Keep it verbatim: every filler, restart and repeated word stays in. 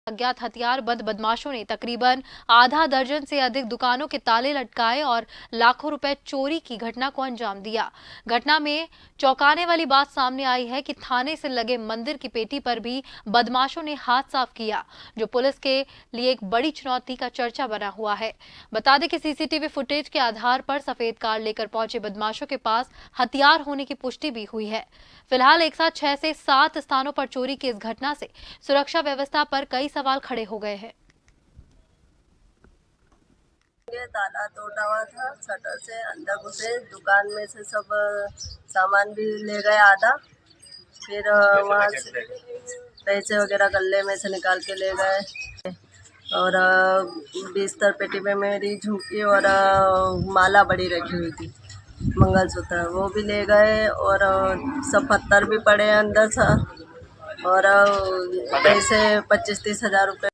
अज्ञात हथियारबंद बदमाशों ने तकरीबन आधा दर्जन से अधिक दुकानों के ताले लटकाए और लाखों रुपए चोरी की घटना को अंजाम दिया। घटना में चौंकाने वाली बात सामने आई है कि थाने से लगे मंदिर की पेटी पर भी बदमाशों ने हाथ साफ किया, जो पुलिस के लिए एक बड़ी चुनौती का चर्चा बना हुआ है। बता दें कि सीसीटीवी फुटेज के आधार पर सफेद कार लेकर पहुंचे बदमाशों के पास हथियार होने की पुष्टि भी हुई है। फिलहाल एक साथ छह से सात स्थानों पर चोरी की इस घटना से सुरक्षा व्यवस्था पर कई सवाल खड़े हो गए हैं। ये ताला टूटा हुआ था, शटर से अंदर घुसे, दुकान में से सब सामान भी ले गए आधा, फिर वहाँ से पैसे वगैरह गले में से निकाल के ले गए और बिस्तर पेटी में मेरी झुमकी और माला बड़ी रखी हुई थी, मंगलसूत्र, वो भी ले गए और सब पत्थर भी पड़े अंदर सा और पैसे पच्चीस तीस हजार रुपये